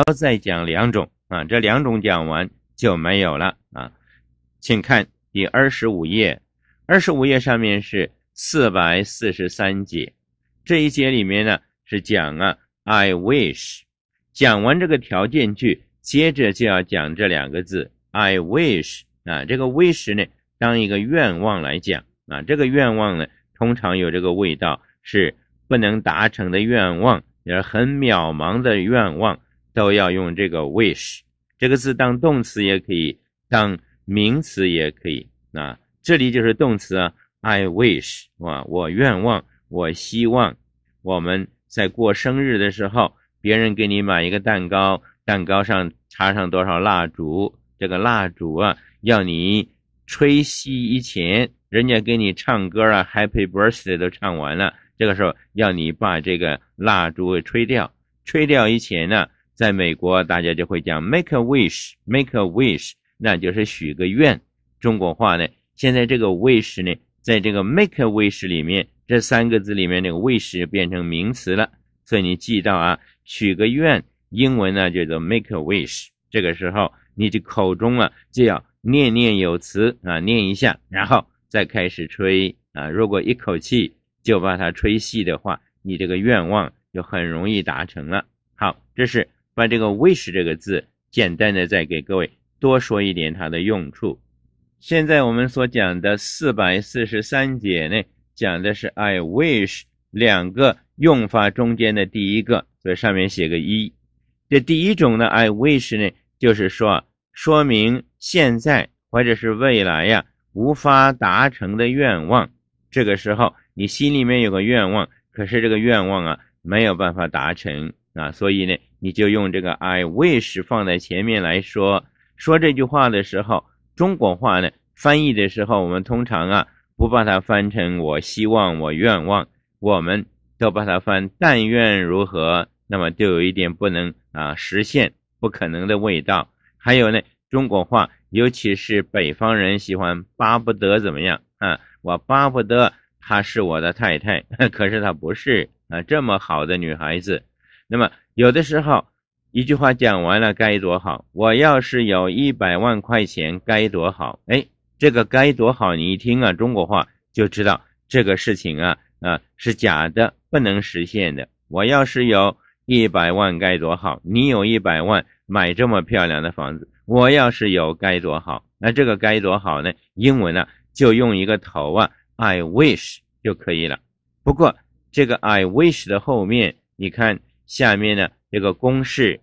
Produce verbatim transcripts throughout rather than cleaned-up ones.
再讲两种啊，这两种讲完就没有了啊。请看第二十五页，二十五页上面是四百四十三节，这一节里面呢是讲啊 I wish， 讲完这个条件句，接着就要讲这两个字 I wish 啊，这个 wish 呢当一个愿望来讲啊，这个愿望呢通常有这个味道，是不能达成的愿望，也是很渺茫的愿望，都要用这个 wish 这个字当动词也可以，当名词也可以啊。这里就是动词啊 I wish 啊，我愿望，我希望。我们在过生日的时候，别人给你买一个蛋糕，蛋糕上插上多少蜡烛，这个蜡烛啊要你吹熄以前，人家给你唱歌啊 Happy Birthday 都唱完了，这个时候要你把这个蜡烛给吹掉，吹掉以前呢，在美国大家就会讲 make a wish make a wish， 那就是许个愿。中国话呢，现在这个 wish 呢，在这个 make a wish 里面，这三个字里面那个 wish 变成名词了，所以你记到啊，许个愿，英文呢叫做 make a wish。这个时候你的口中啊就要念念有词啊，念一下，然后再开始吹啊。如果一口气就把它吹细的话，你这个愿望就很容易达成了。好，这是把这个 wish 这个字简单的再给各位多说一点它的用处。现在我们所讲的四百四十三节呢，讲的是 I wish 两个用法中间的第一个，所以上面写个一。这第一种呢 I wish 呢，就是说说明现在或者是未来呀、啊、无法达成的愿望。这个时候你心里面有个愿望，可是这个愿望啊没有办法达成啊，所以呢你就用这个 I wish 放在前面来说。说这句话的时候，中国话呢翻译的时候，我们通常啊不把它翻成我希望我愿望，我们都把它翻但愿如何，那么就有一点不能啊实现不可能的味道。还有呢，中国话尤其是北方人喜欢巴不得怎么样啊，我巴不得她是我的太太，可是她不是啊，这么好的女孩子。那么有的时候一句话讲完了该多好，我要是有一百万块钱该多好。诶，这个该多好你一听啊中国话就知道这个事情啊啊是假的，不能实现的。我要是有一百万该多好，你有一百万买这么漂亮的房子，我要是有该多好。那这个该多好呢，英文呢就用一个头啊 I wish 就可以了。不过这个 I wish 的后面，你看下面呢这个公式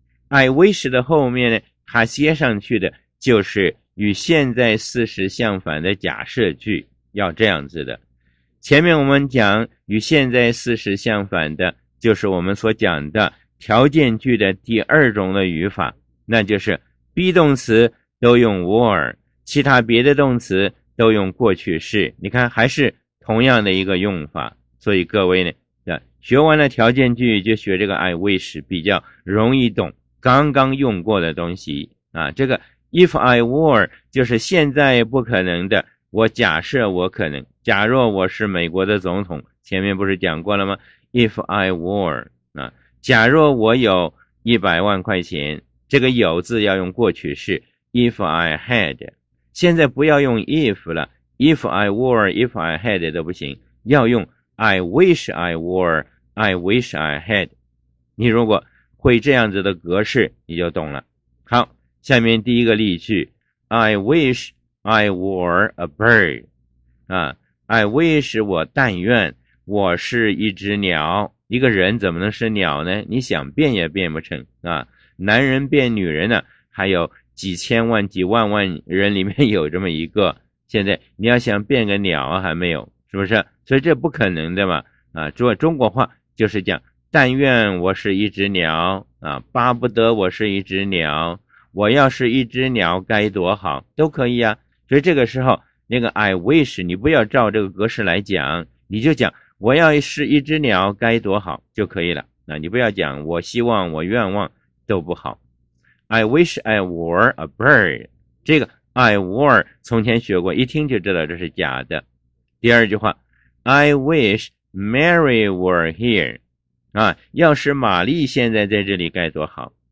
I wish 的后面呢，它接上去的就是与现在事实相反的假设句，要这样子的。前面我们讲与现在事实相反的，就是我们所讲的条件句的第二种的语法，那就是 be 动词都用 were， 其他别的动词都用过去式。你看还是同样的一个用法，所以各位呢学完了条件句就学这个 I wish 比较容易懂，刚刚用过的东西啊。这个 if I were 就是现在不可能的，我假设我可能，假若我是美国的总统，前面不是讲过了吗？ if I were 啊，假若我有一百万块钱，这个有字要用过去式 if I had， 现在不要用 if 了， if I were if I had 都不行，要用I wish I were I wish I had。 你如果会这样子的格式你就懂了。好，下面第一个例句 I wish I were a bird 啊 I wish 我但愿我是一只鸟。一个人怎么能是鸟呢？你想变也变不成啊！男人变女人呢，还有几千万几万万人里面有这么一个，现在你要想变个鸟还没有，是不是？所以这不可能的嘛啊！中中国话就是讲但愿我是一只鸟啊，巴不得我是一只鸟，我要是一只鸟该多好，都可以啊。所以这个时候那个 I wish 你不要照这个格式来讲，你就讲我要是一只鸟该多好就可以了。那你不要讲我希望我愿望都不好。 I wish I were a bird， 这个 I were 从前学过，一听就知道这是假的。第二句话 I wish Mary were here 啊，要是玛丽现在在这里该多好。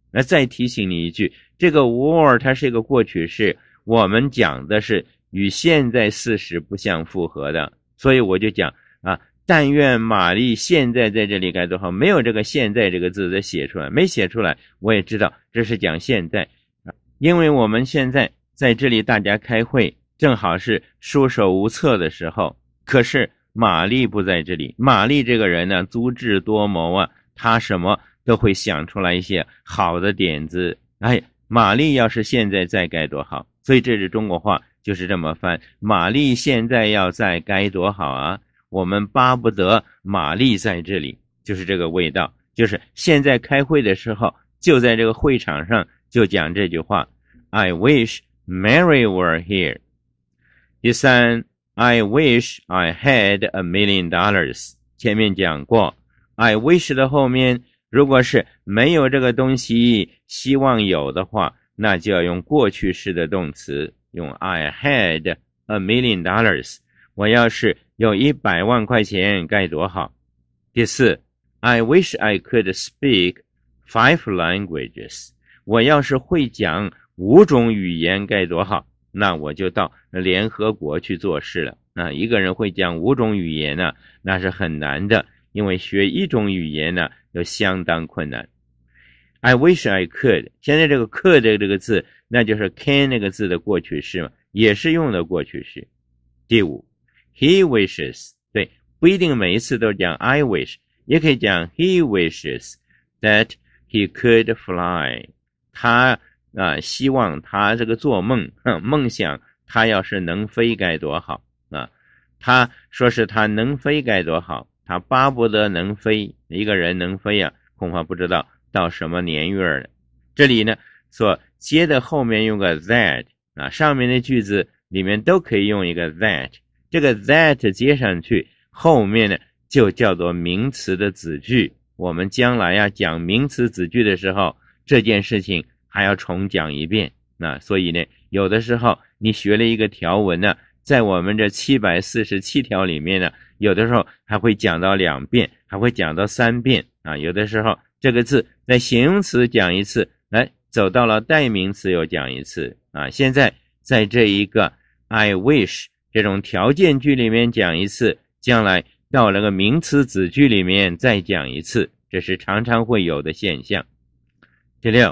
那再提醒你一句，这个 were 它是一个过去式，我们讲的是与现在事实不相符合的，所以我就讲啊，但愿玛丽现在在这里该多好，没有这个现在这个字的写出来，没写出来我也知道这是讲现在，因为我们现在在这里大家开会，正好是束手无策的时候，可是玛丽不在这里，玛丽这个人呢足智多谋啊，她什么都会想出来一些好的点子，哎，玛丽要是现在在该多好，所以这是中国话就是这么翻，玛丽现在要在该多好啊，我们巴不得玛丽在这里，就是这个味道，就是现在开会的时候就在这个会场上就讲这句话 I wish Mary were here。 第三 I wish I had a million dollars， 前面讲过 I wish 的后面如果是没有这个东西希望有的话，那就要用过去式的动词，用 I had a million dollars， 我要是有一百万块钱该多好。第四 I wish I could speak five languages， 我要是会讲五种语言该多好，那我就到联合国去做事了。那一个人会讲五种语言呢，那是很难的，因为学一种语言呢就相当困难。 I wish I could， 现在这个 could 这个字那就是 can 那个字的过去式嘛，也是用的过去式。第五 He wishes， 对，不一定每一次都讲 I wish， 也可以讲 He wishes that he could fly， 他啊，希望他这个做梦梦想他要是能飞该多好啊！他说是他能飞该多好，他巴不得能飞，一个人能飞啊，恐怕不知道到什么年月了。这里呢所接的后面用个 that 啊，上面的句子里面都可以用一个 that， 这个 that 接上去后面呢就叫做名词的子句，我们将来呀讲名词子句的时候，这件事情还要重讲一遍。那所以呢有的时候你学了一个条文呢，在我们这七百四十七条里面呢，有的时候还会讲到两遍，还会讲到三遍啊。有的时候这个字在形容词讲一次，来走到了代名词又讲一次啊。现在在这一个 I wish 这种条件句里面讲一次，将来到了个名词子句里面再讲一次，这是常常会有的现象。第六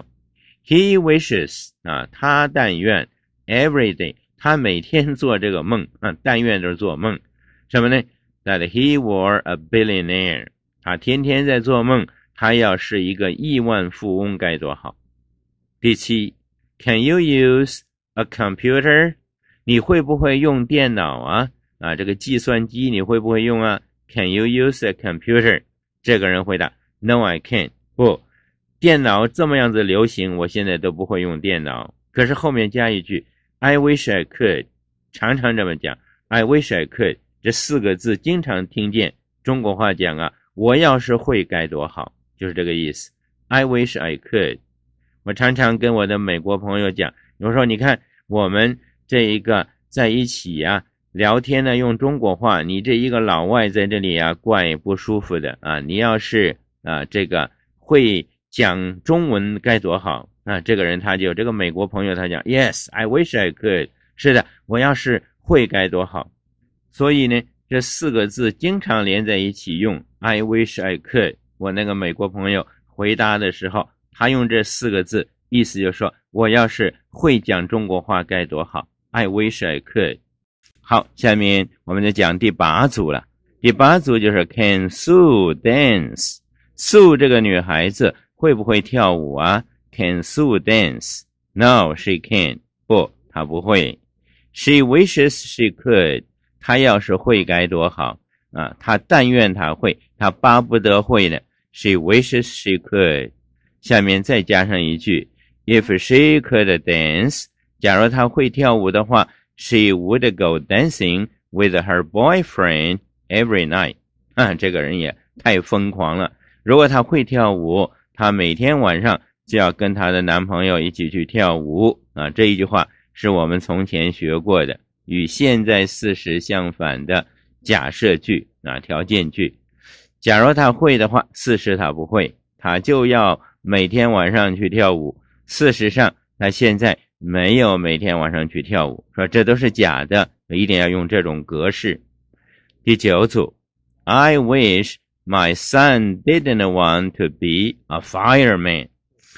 He wishes 啊，他但愿 every day， 他每天做这个梦啊，但愿都是做梦。什么呢？ That he were a billionaire， 他天天在做梦，他要是一个亿万富翁该多好。第七 Can you use a computer？ 你会不会用电脑啊？啊，这个计算机你会不会用啊？ Can you use a computer？ 这个人回答 No I can't， 不，电脑这么样子流行，我现在都不会用电脑。可是后面加一句 I wish I could， 常常这么讲 I wish I could， 这四个字经常听见中国话讲啊，我要是会该多好，就是这个意思 I wish I could。 我常常跟我的美国朋友讲，我说你看我们这一个在一起啊聊天呢用中国话，你这一个老外在这里啊怪不舒服的啊，你要是啊这个会讲中文该多好啊！这个人他就这个美国朋友他讲 Yes I wish I could， 是的，我要是会该多好。所以呢这四个字经常连在一起用 I wish I could。 我那个美国朋友回答的时候，他用这四个字，意思就是说我要是会讲中国话该多好， I wish I could。 好，下面我们就讲第八组了。第八组就是 Can Sue dance？ Sue 这个女孩子会不会跳舞啊？ Can Sue dance？ No she can't， 不，她不会。 She wishes she could， 她要是会该多好啊！她但愿她会，她巴不得会呢。 She wishes she could。 下面再加上一句 If she could dance， 假如她会跳舞的话， She would go dancing with her boyfriend every night。 啊，这个人也太疯狂了。如果她会跳舞，她每天晚上就要跟她的男朋友一起去跳舞啊！这一句话是我们从前学过的，与现在事实相反的假设句啊，条件句。假如她会的话，事实她不会，她就要每天晚上去跳舞。事实上他现在没有每天晚上去跳舞，说这都是假的，一定要用这种格式。第九组 I wish my son didn't want to be a fireman.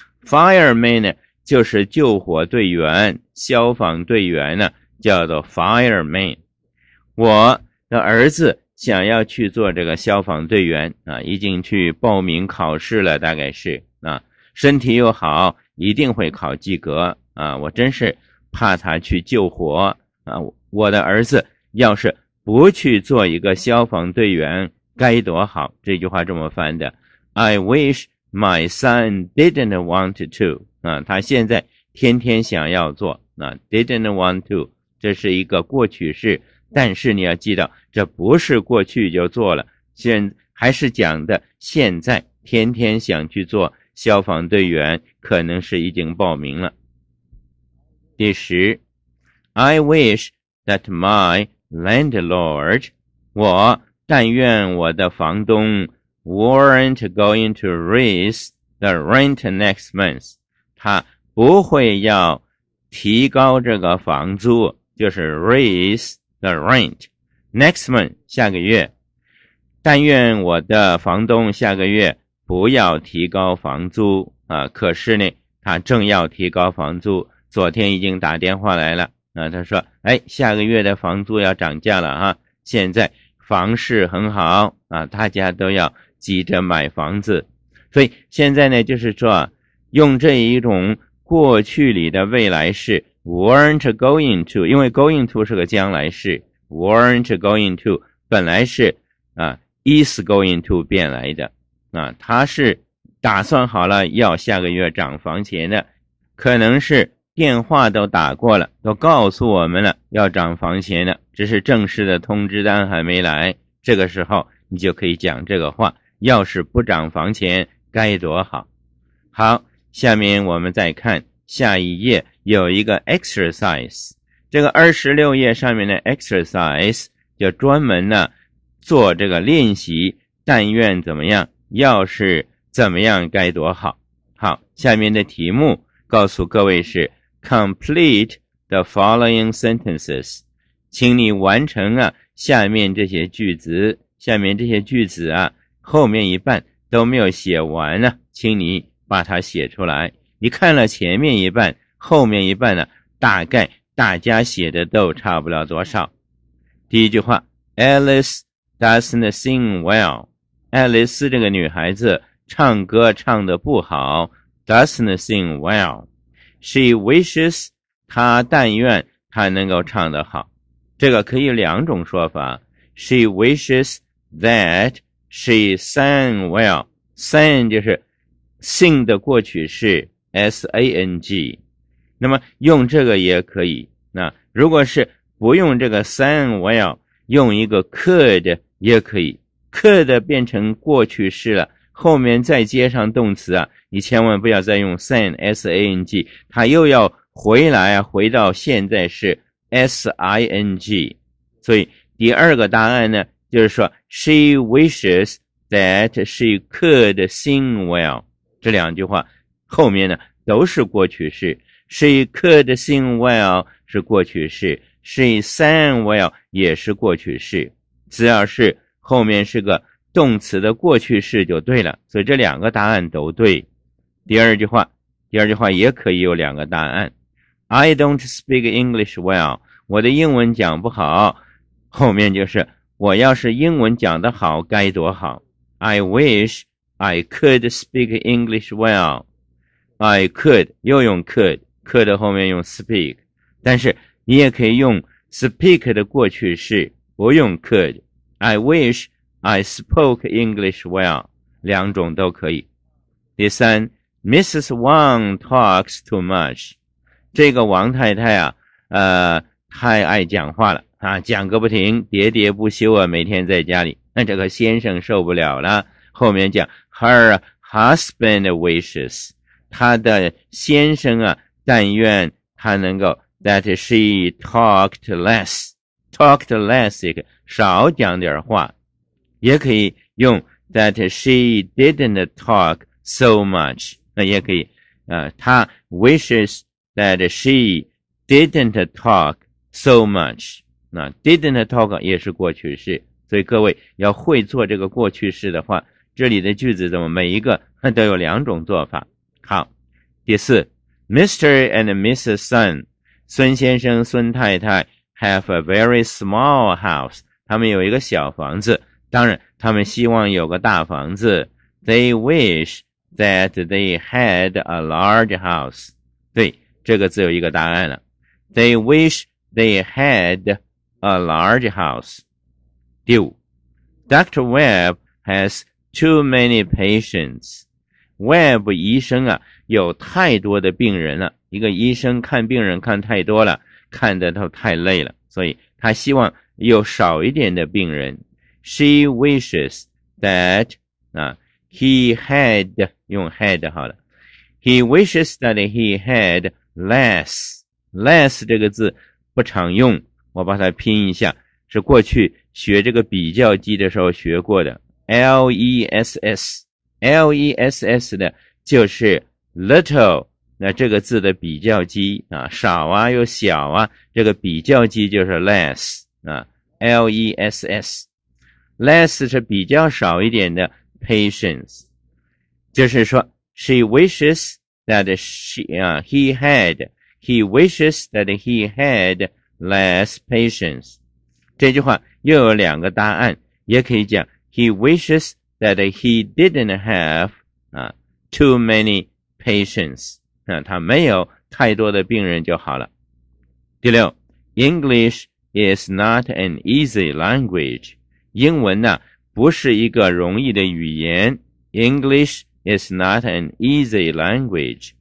Fireman 呢就是救火队员，消防队员呢叫做 fireman。我的儿子想要去做这个消防队员啊，已经去报名考试了，大概是啊，身体又好，一定会考及格啊。我真是怕他去救火啊，我的儿子要是不去做一个消防队员该多好。这句话这么翻的 I wish my son didn't want to 啊，他现在天天想要做啊 didn't want to 这是一个过去式，但是你要记到这不是过去就做了，现还是讲的现在天天想去做消防队员，可能是已经报名了。第十 I wish that my landlord 我但愿我的房东 weren't going to raise the rent next month 他不会要提高这个房租，就是 raise the rent next month 下个月，但愿我的房东下个月不要提高房租啊！可是呢他正要提高房租，昨天已经打电话来了啊，他说哎，下个月的房租要涨价了啊，现在房市很好啊，大家都要急着买房子，所以现在呢就是说用这一种过去里的未来式 weren't going to， 因为 going to 是个将来式， weren't going to 本来是啊 is going to 变来的啊，他是打算好了要下个月涨房钱的，可能是电话都打过了，都告诉我们了要涨房钱的，只是正式的通知单还没来，这个时候你就可以讲这个话，要是不涨房钱该多好。好，下面我们再看下一页有一个 exercise， 这个二十六页上面的 exercise 就专门呢做这个练习，但愿怎么样，要是怎么样该多好。好，下面的题目告诉各位是 complete the following sentences， 请你完成啊下面这些句子，下面这些句子啊后面一半都没有写完呢，请你把它写出来。你看了前面一半，后面一半呢大概大家写的都差不了多少。第一句话 Alice doesn't sing well， 爱丽丝这个女孩子唱歌唱得不好， doesn't sing well。 She wishes 她但愿她能够唱得好，这个可以有两种说法， She wishes that she sang well， sang 就是 sing 的过去式 S A N G， 那么用这个也可以，那如果是不用这个 sang well， 用一个 could 也可以， could 变成过去式了，后面再接上动词啊，你千万不要再用 sang S A N G， 它又要回来啊，回到现在是 S I N G。 所以第二个答案呢就是说 she wishes that she could sing well， 这两句话后面呢都是过去式， she could sing well 是过去式， she sang well 也是过去式，只要是后面是个动词的过去式就对了，所以这两个答案都对。第二句话，第二句话也可以有两个答案， I don't speak English well， 我的英文讲不好，后面就是我要是英文讲得好该多好， I wish I could speak English well， I could 又用 could， could 后面用 speak， 但是你也可以用 speak 的过去式，不用 could， I wish I spoke English well， 两种都可以。第三 Missus Wang talks too much， 这个王太太啊呃，太爱讲话了啊，讲个不停，喋喋不休啊，每天在家里，那这个先生受不了了，后面讲 Her husband wishes， 他的先生啊但愿他能够 that she talked less， talked less 少讲点话，也可以用 that she didn't talk so much， 那也可以呃他 wishes that she didn't talk so much， 那 didn't talk 也是过去式，所以各位要会做这个过去式的话，这里的句子怎么每一个都有两种做法。好，第四 Mister and Missus Sun， 孙先生孙太太 have a very small house， 他们有一个小房子，当然他们希望有个大房子。 They wish that they had a large house， 对，这个字有一个答案了， They wish they had a large house。 第五 Doctor Webb has too many patients， Webb 医生啊有太多的病人了，一个医生看病人看太多了，看得都太累了，所以他希望有少一点的病人。 She wishes that 啊 he had 用 had 好了， He wishes that he had less， less 这个字不常用，我把它拼一下，是过去学这个比较级的时候学过的 L E S S， L E S S 的就是 little， 那这个字的比较级啊，少啊又小啊，这个比较级就是 less 啊 L E S S， less 是比较少一点的 patience， 就是说 she wishes that she 啊 he had he wishes that he had less patience。 这句话又有两个答案，也可以讲 he wishes that he didn't have 啊 too many patients， 啊他没有太多的病人就好了。第六 English is not an easy language， 英文呢不是一个容易的语言， English is not an easy language。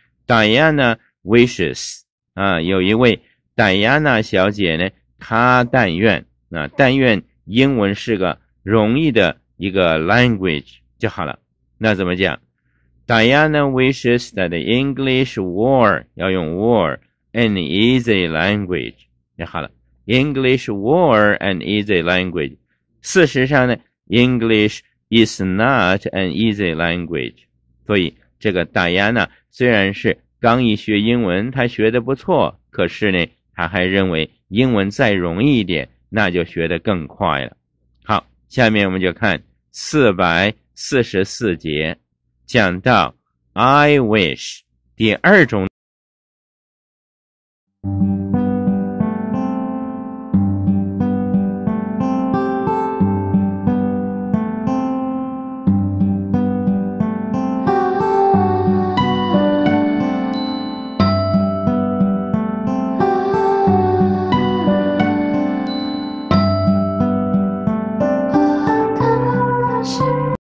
Diana wishes 啊有一位 Diana 小姐呢，她但愿啊但愿英文是个容易的一个 language 就好了。那怎么讲？ Diana wishes that English were 要用 were an easy language 就好了。 English were an easy language， 事实上呢 English is not an easy language， 所以这个 Diana 虽然是刚一学英文她学得不错，可是呢她还认为英文再容易一点那就学得更快了。好，下面我们就看四百四十四节，讲到 I wish 第二种